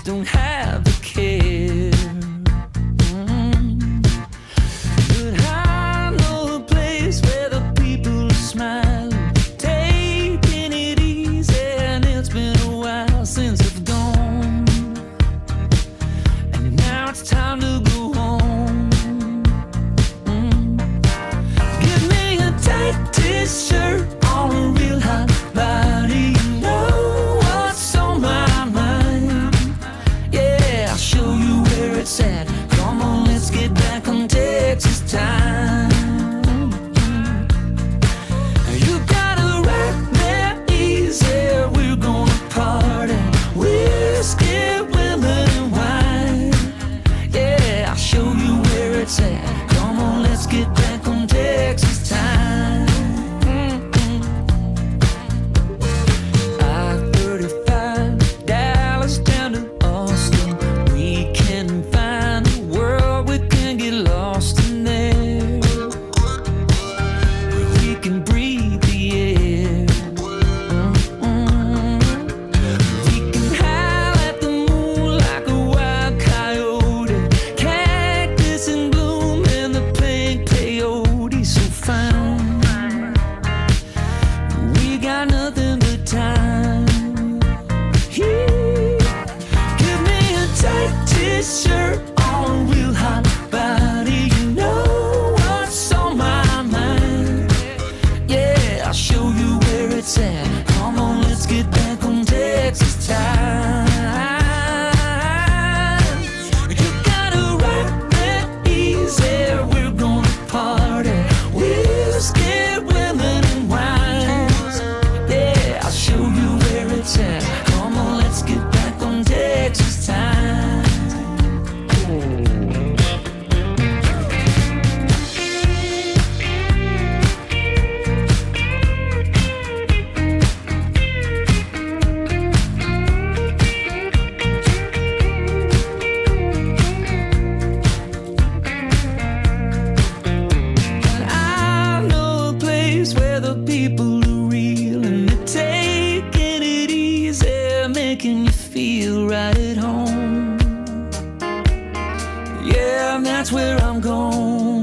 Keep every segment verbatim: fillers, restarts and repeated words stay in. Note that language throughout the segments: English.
don't have a care. Mm. But I know a place where the people are smiling, taking it easy, and it's been a while since I've gone, and now it's time to go home. Mm. Give me a tight t-shirt on a real hot body, you know what's on my mind. Yeah, I'll show you where it's at. Come on, let's get back on Texas time. You gotta ride there easy, we're gonna party, whiskey, women and wine. Yeah, I'll show you where it's at. Come on, let's get back on Texas time. I thirty-five, Dallas down to Austin. We can find a world, we can get lost in there, where we can breathe the air. Mm-mm. We can howl at the moon like a wild coyote, cactus in bloom and the pink peyote so fine. We got nothing but time. Yeah. Give me a tight t-shirt on a real hot body, you know what's on my mind. Yeah, I'll show you where it's at. Come on, let's get back on Texas time. You gotta ride that easy, we're gonna party, whiskey, women and wine. Yeah, I'll show you where it's at. Come on, let's get back on Texas time. I know a place where the people are real and they're taking it easy, making you feel right at home. Yeah, that's where I'm going.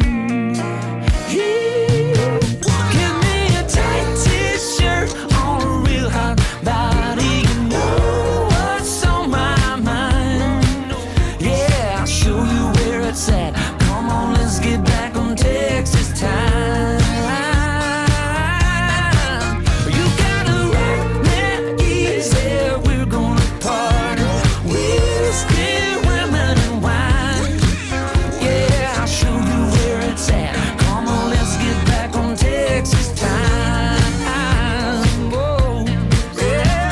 Yeah. Give me a tight t-shirt on a real hot body, you know what's on my mind. Yeah, I'll show you where it's at. Come on, let's get back on Texas time. You gotta ride that easy, we're gonna party, whiskey, women and wine. Yeah, I'll show you where it's at. Come on, let's get back on Texas time. Whoa, yeah.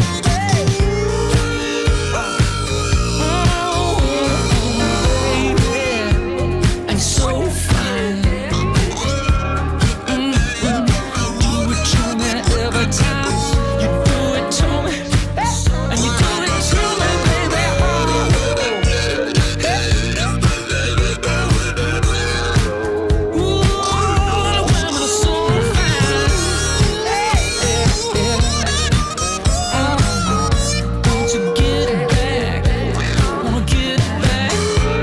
Oh, baby, and so fine. Mm-mm. Do it to me every time. You do it to me, and you do it to me, baby. Ooh, the women are so fine. Yeah, yeah. Oh, won't you get it back? Wanna get it back?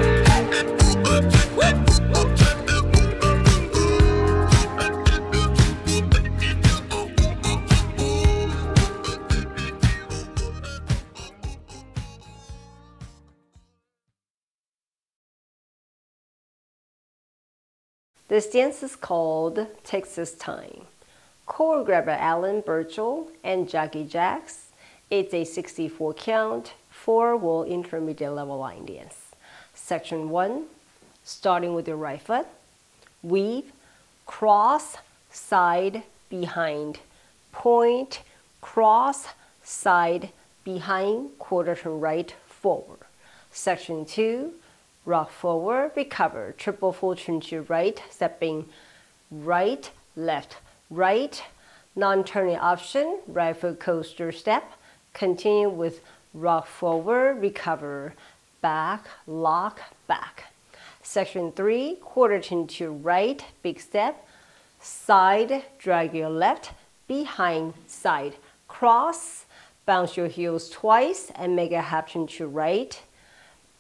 This dance is called Texas Time. Choreographed by Alan Birchall and Jacqui Jacks. It's a sixty-four count, four-wall intermediate level line dance. Section one, starting with your right foot, weave, cross, side, behind, point, cross, side, behind, quarter turn right, forward. Section two, rock forward, recover, triple full turn to right, stepping right, left, right, non-turning option, right foot coaster step, continue with rock forward, recover, back, lock, back. Section three, quarter turn to right, big step, side, drag your left, behind, side, cross, bounce your heels twice and make a half turn to right,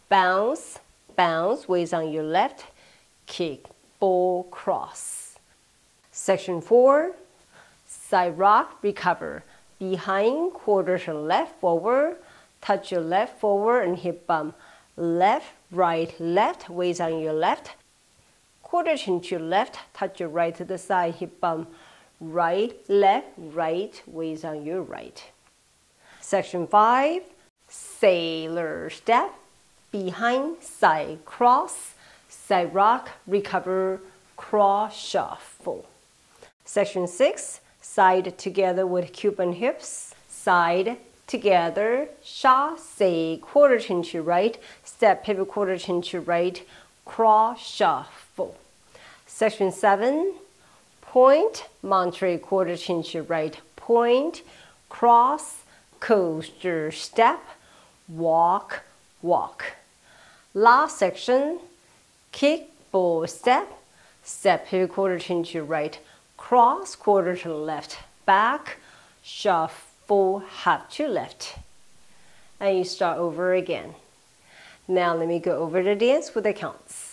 bounce, bounce, weights on your left, kick, ball, cross. Section four, side rock, recover. Behind, quarter to left, forward, touch your left forward and hip bump. Left, right, left, weights on your left. Quarter turn to your left, touch your right to the side, hip bump. Right, left, right, weights on your right. Section five, sailor step. Behind, side cross, side rock, recover, cross shuffle. Section six, side together with Cuban hips, side together, chasse, quarter turn to right, step pivot quarter turn to right, cross shuffle. Section seven, point, Monterey quarter turn to right, point, cross, coaster step, walk, walk. Last section, kick, ball step, step pivot quarter turn to right, cross quarter to the left, back, shuffle half to left. And you start over again. Now let me go over the dance with the counts.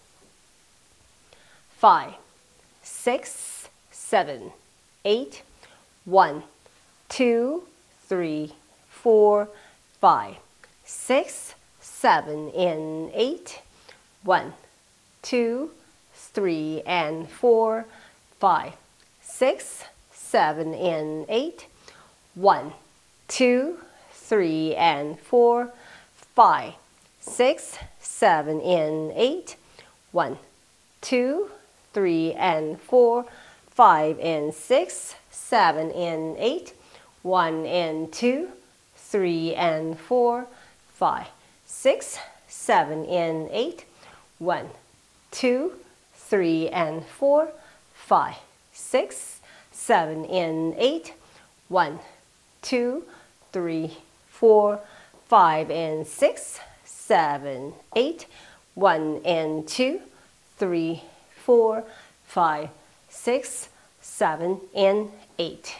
Five, six, seven, eight, one, two, three, four, five, six, seven, and eight. One, two, three, and four, five, six, seven, and eight. One, two, three, and four, five, six, seven, and eight. One, two, three, and four, five, and six, seven, and eight. One and two, three and four, five, six, seven, and eight. One, two, three, and four, five, six, seven, and eight. One, two, three, four, five, and six, seven, eight. One and two, three, four, five, six, seven, and eight.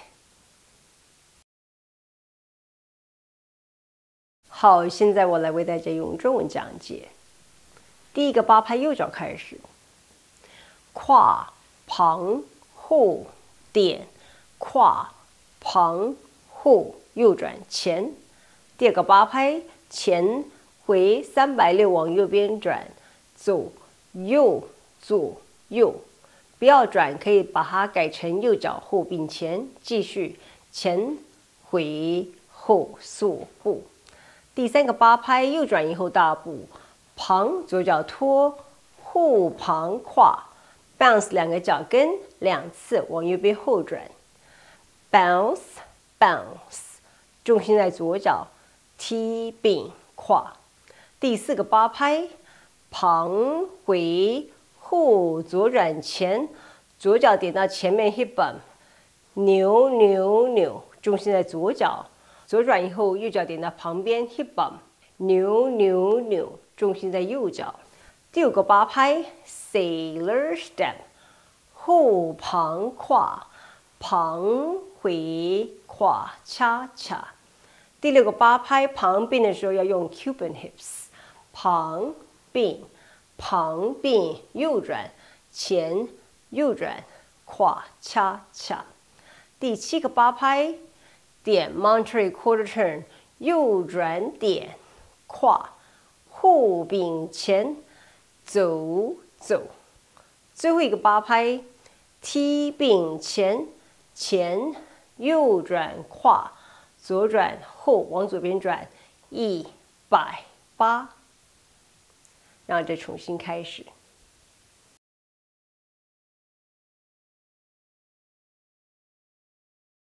好，现在我来为大家用中文讲解。第一个八拍右脚开始，胯、旁、后、点，胯、旁、后，右转前。第二个八拍前回三百六往右边转，左右左右，不要转，可以把它改成右脚后并前，继续前回后速步。 第三个八拍，右转以后大步，旁左脚拖，后旁跨 ，bounce 两个脚跟两次往右边后转 ，bounce bounce， 重心在左脚，踢并跨。第四个八拍，旁回后左转前，左脚点到前面 hip bump， 扭扭扭，重心在左脚。 左转以后，右脚点到旁边 hip bump， 扭扭扭，重心在右脚。第五个八拍 sailor step， 后旁跨，旁回跨恰恰。第六个八拍旁并的时候要用 Cuban hips， 旁并旁并右转前右转跨恰恰。第七个八拍。 点 Monterey quarter turn， 右转点，跨，后并前，走走。最后一个八拍，踢并前，前右转跨，左转后往左边转，一百八。然后再重新开始。